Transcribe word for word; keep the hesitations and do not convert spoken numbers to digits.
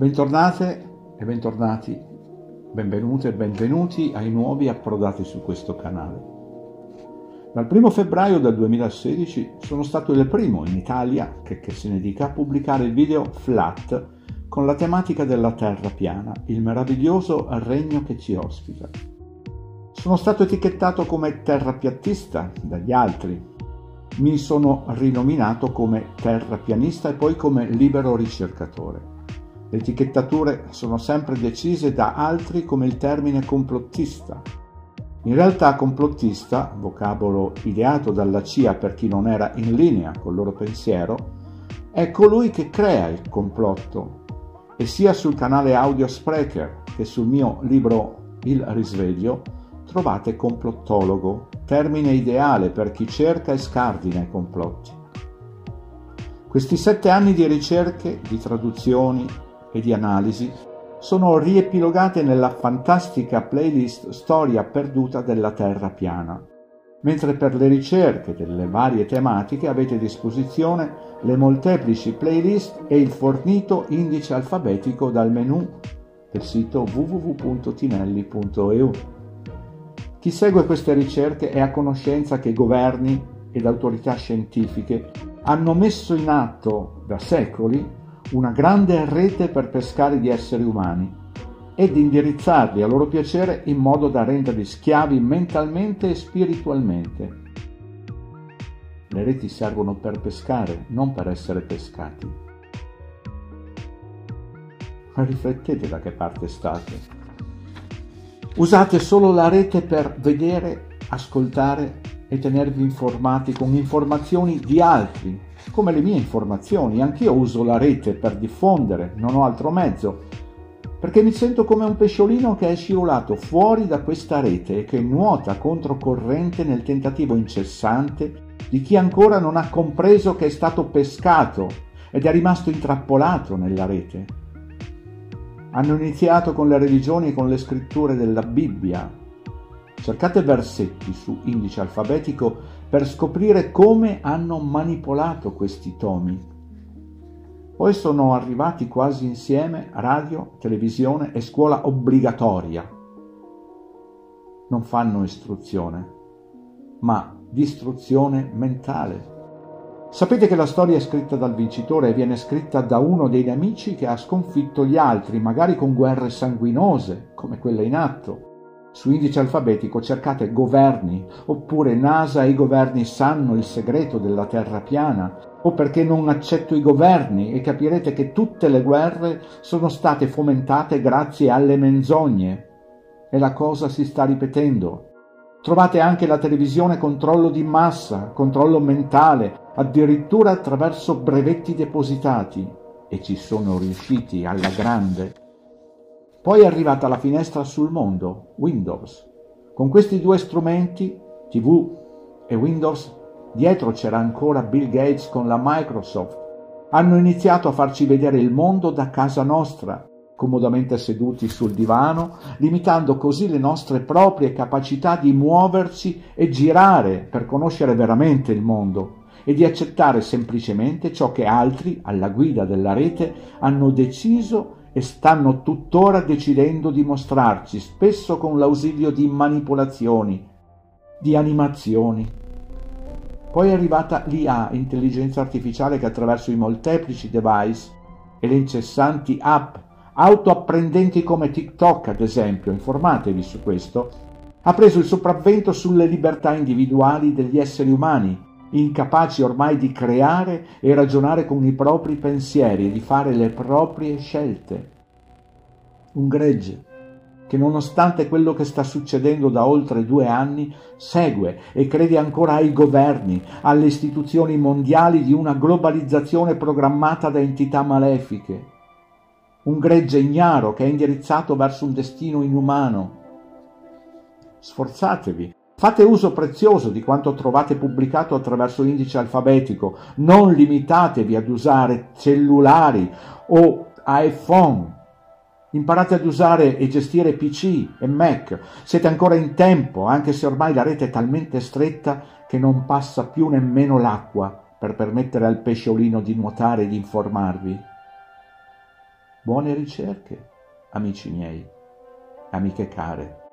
Bentornate e bentornati, benvenute e benvenuti ai nuovi approdati su questo canale. Dal primo febbraio del duemilasedici sono stato il primo in Italia, che, che se ne dica, a pubblicare il video Flat con la tematica della terra piana, il meraviglioso regno che ci ospita. Sono stato etichettato come terrapiattista dagli altri, mi sono rinominato come terrapianista e poi come libero ricercatore. Le etichettature sono sempre decise da altri come il termine complottista. In realtà complottista, vocabolo ideato dalla C I A per chi non era in linea col loro pensiero, è colui che crea il complotto. E sia sul canale audio Spreaker che sul mio libro Il risveglio trovate complottologo, termine ideale per chi cerca e scardina i complotti. Questi sette anni di ricerche, di traduzioni e di analisi sono riepilogate nella fantastica playlist Storia perduta della Terra piana, mentre per le ricerche delle varie tematiche avete a disposizione le molteplici playlist e il fornito indice alfabetico dal menu del sito w w w punto tinelli punto e u. Chi segue queste ricerche è a conoscenza che governi ed autorità scientifiche hanno messo in atto da secoli una grande rete per pescare gli esseri umani ed indirizzarli a loro piacere in modo da renderli schiavi mentalmente e spiritualmente. Le reti servono per pescare, non per essere pescati. Ma riflettete da che parte state. Usate solo la rete per vedere, ascoltare e tenervi informati con informazioni di altri, come le mie informazioni. Anch'io uso la rete per diffondere, non ho altro mezzo, perché mi sento come un pesciolino che è scivolato fuori da questa rete e che nuota controcorrente nel tentativo incessante di chi ancora non ha compreso che è stato pescato ed è rimasto intrappolato nella rete. Hanno iniziato con le religioni e con le scritture della Bibbia. Cercate versetti su indice alfabetico per scoprire come hanno manipolato questi tomi. Poi sono arrivati quasi insieme radio, televisione e scuola obbligatoria. Non fanno istruzione, ma distruzione mentale. Sapete che la storia è scritta dal vincitore e viene scritta da uno dei nemici che ha sconfitto gli altri, magari con guerre sanguinose, come quelle in atto. Su indice alfabetico cercate governi, oppure NASA e i governi sanno il segreto della terra piana, o perché non accetto i governi, e capirete che tutte le guerre sono state fomentate grazie alle menzogne. E la cosa si sta ripetendo. Trovate anche la televisione controllo di massa, controllo mentale, addirittura attraverso brevetti depositati, e ci sono riusciti alla grande. Poi è arrivata la finestra sul mondo, Windows. Con questi due strumenti, tivù e Windows, dietro c'era ancora Bill Gates con la Microsoft. Hanno iniziato a farci vedere il mondo da casa nostra, comodamente seduti sul divano, limitando così le nostre proprie capacità di muoverci e girare per conoscere veramente il mondo e di accettare semplicemente ciò che altri, alla guida della rete, hanno deciso e stanno tuttora decidendo di mostrarci, spesso con l'ausilio di manipolazioni, di animazioni. Poi è arrivata l'I A, intelligenza artificiale, che attraverso i molteplici device e le incessanti app, autoapprendenti come TikTok ad esempio, informatevi su questo, ha preso il sopravvento sulle libertà individuali degli esseri umani, incapaci ormai di creare e ragionare con i propri pensieri e di fare le proprie scelte. Un gregge che, nonostante quello che sta succedendo da oltre due anni, segue e crede ancora ai governi, alle istituzioni mondiali di una globalizzazione programmata da entità malefiche. Un gregge ignaro che è indirizzato verso un destino inumano. Sforzatevi. Fate uso prezioso di quanto trovate pubblicato attraverso indice alfabetico. Non limitatevi ad usare cellulari o iPhone. Imparate ad usare e gestire P C e Mac. Siete ancora in tempo, anche se ormai la rete è talmente stretta che non passa più nemmeno l'acqua per permettere al pesciolino di nuotare e di informarvi. Buone ricerche, amici miei, amiche care.